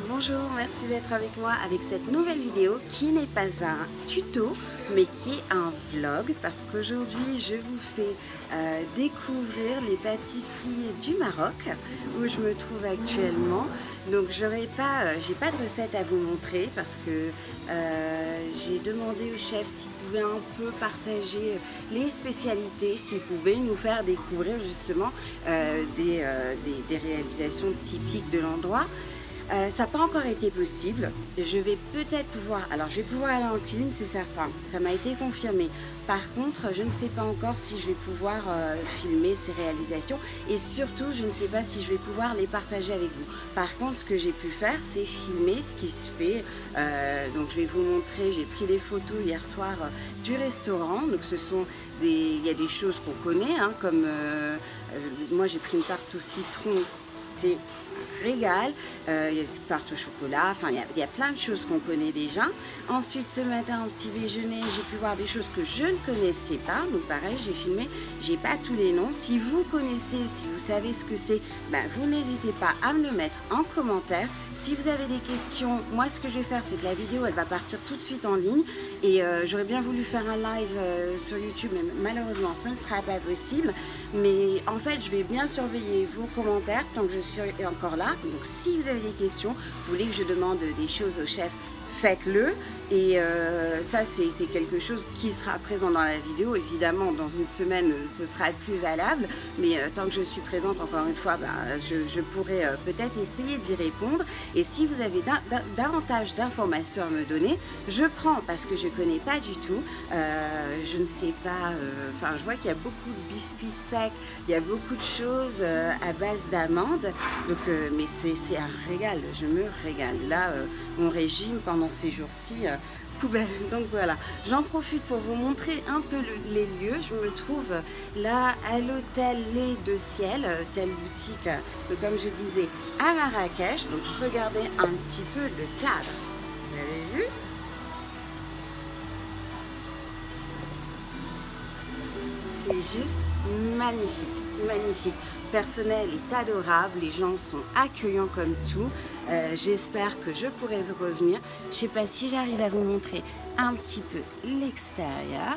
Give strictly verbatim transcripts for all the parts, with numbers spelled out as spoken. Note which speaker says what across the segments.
Speaker 1: Bonjour, merci d'être avec moi avec cette nouvelle vidéo qui n'est pas un tuto mais qui est un vlog parce qu'aujourd'hui je vous fais euh, découvrir les pâtisseries du Maroc où je me trouve actuellement. Donc j'aurais pas, euh, j'ai pas de recette à vous montrer parce que euh, j'ai demandé au chef s'il pouvait un peu partager les spécialités, s'il pouvait nous faire découvrir justement euh, des, euh, des, des réalisations typiques de l'endroit. Euh, ça n'a pas encore été possible. Je vais peut-être pouvoir, alors je vais pouvoir aller en cuisine, c'est certain, ça m'a été confirmé. Par contre, je ne sais pas encore si je vais pouvoir euh, filmer ces réalisations et surtout, je ne sais pas si je vais pouvoir les partager avec vous. Par contre, ce que j'ai pu faire, c'est filmer ce qui se fait. Euh, donc, je vais vous montrer, j'ai pris des photos hier soir euh, du restaurant. Donc, ce sont des, il y a des choses qu'on connaît, hein, comme euh, euh, moi, j'ai pris une tarte au citron. C'est un régal, euh, il y a une tarte au chocolat, enfin il y, a, il y a plein de choses qu'on connaît déjà. Ensuite ce matin au petit déjeuner j'ai pu voir des choses que je ne connaissais pas, donc pareil j'ai filmé, j'ai pas tous les noms. Si vous connaissez, si vous savez ce que c'est, ben, vous n'hésitez pas à me le mettre en commentaire. Si vous avez des questions, moi ce que je vais faire c'est que la vidéo elle va partir tout de suite en ligne et euh, j'aurais bien voulu faire un live euh, sur YouTube mais malheureusement ce ne sera pas possible. Mais en fait je vais bien surveiller vos commentaires tant que je suis encore là. Donc si vous avez des questions, vous voulez que je demande des choses au chef, faites-le. Et euh, ça c'est quelque chose qui sera présent dans la vidéo. Évidemment dans une semaine ce sera plus valable, mais euh, tant que je suis présente encore une fois, bah, je, je pourrai euh, peut-être essayer d'y répondre. Et si vous avez davantage d'informations à me donner, je prends parce que je connais pas du tout. Euh, je ne sais pas, euh, enfin je vois qu'il y a beaucoup de biscuits secs, il y a beaucoup de choses euh, à base d'amandes. Donc euh, mais c'est un régal, je me régale. Là euh, mon régime pendant ces jours-ci euh, poubelle. Donc voilà, j'en profite pour vous montrer un peu le, les lieux. Je me trouve là à l'hôtel Les Deux Ciels, telle boutique, donc, comme je disais, à Marrakech. Donc regardez un petit peu le cadre. Vous avez vu? C'est juste magnifique, magnifique. Le personnel est adorable, les gens sont accueillants comme tout. Euh, J'espère que je pourrai vous revenir. Je ne sais pas si j'arrive à vous montrer un petit peu l'extérieur.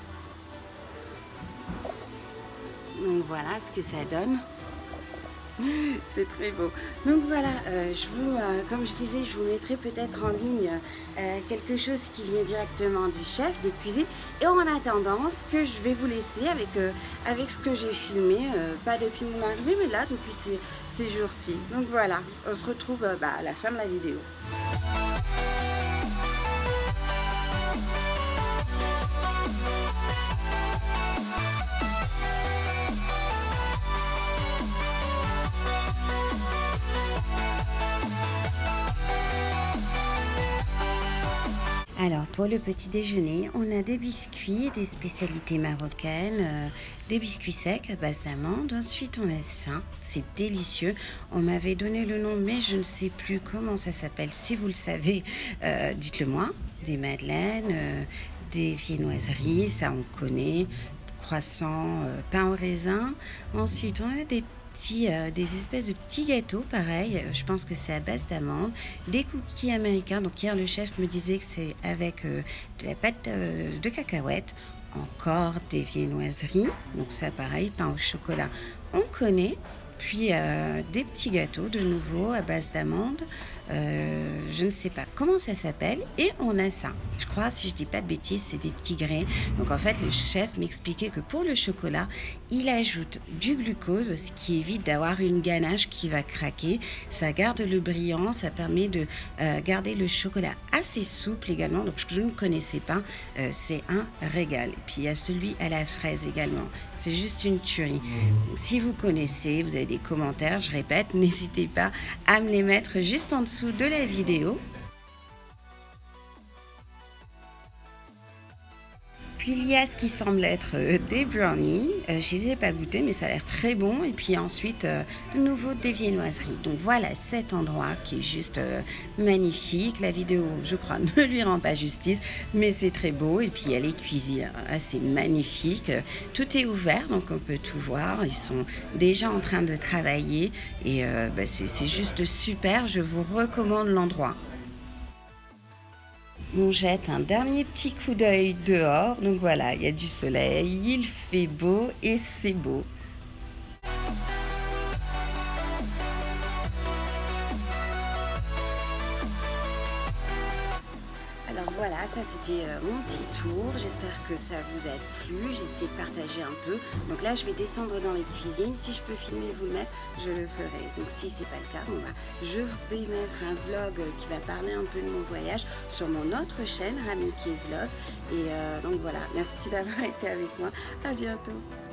Speaker 1: Donc voilà ce que ça donne. C'est très beau. Donc voilà, euh, je vous, euh, comme je disais, je vous mettrai peut-être en ligne euh, quelque chose qui vient directement du chef, des cuisines. Et en attendant, ce que je vais vous laisser avec, euh, avec ce que j'ai filmé, euh, pas depuis mon arrivée, mais là, depuis ces, ces jours-ci. Donc voilà, on se retrouve euh, bah, à la fin de la vidéo. Alors pour le petit déjeuner, on a des biscuits, des spécialités marocaines, euh, des biscuits secs à base d'amandes. Ensuite on a ça, c'est délicieux. On m'avait donné le nom mais je ne sais plus comment ça s'appelle. Si vous le savez, euh, dites-le moi. Des madeleines, euh, des viennoiseries, ça on connaît, croissants, euh, pain au raisin. Ensuite on a des Petits, euh, des espèces de petits gâteaux, pareil, je pense que c'est à base d'amandes, des cookies américains. Donc hier le chef me disait que c'est avec euh, de la pâte euh, de cacahuètes, encore des viennoiseries, donc ça pareil, pain au chocolat, on connaît, puis euh, des petits gâteaux de nouveau à base d'amandes. Euh, je ne sais pas comment ça s'appelle et on a ça, je crois, si je dis pas de bêtises, c'est des tigrés. Donc en fait le chef m'expliquait que pour le chocolat il ajoute du glucose, ce qui évite d'avoir une ganache qui va craquer, ça garde le brillant, ça permet de euh, garder le chocolat assez souple également. Donc je ne connaissais pas, euh, c'est un régal. Et puis il y a celui à la fraise également, c'est juste une tuerie. Si vous connaissez, vous avez des commentaires, je répète, n'hésitez pas à me les mettre juste en dessous de la vidéo. Puis il y a ce qui semble être euh, des brownies. Euh, je ne les ai pas goûtés, mais ça a l'air très bon. Et puis ensuite, euh, de nouveau des viennoiseries. Donc voilà cet endroit qui est juste euh, magnifique. La vidéo, je crois, ne lui rend pas justice, mais c'est très beau. Et puis il y a les cuisines assez magnifiques. Tout est ouvert, donc on peut tout voir. Ils sont déjà en train de travailler. Et euh, bah, c'est juste super. Je vous recommande l'endroit. On jette un dernier petit coup d'œil dehors. Donc voilà, il y a du soleil, il fait beau et c'est beau. Alors voilà, ça c'était euh, mon petit tour. J'espère que ça vous a plu. J'essaie de partager un peu. Donc là, je vais descendre dans les cuisines. Si je peux filmer et vous le mettre, je le ferai. Donc si c'est pas le cas, bon bah, je vais mettre un vlog qui va parler un peu de mon voyage sur mon autre chaîne, Ramike Vlog. Et euh, donc voilà, merci d'avoir été avec moi. À bientôt.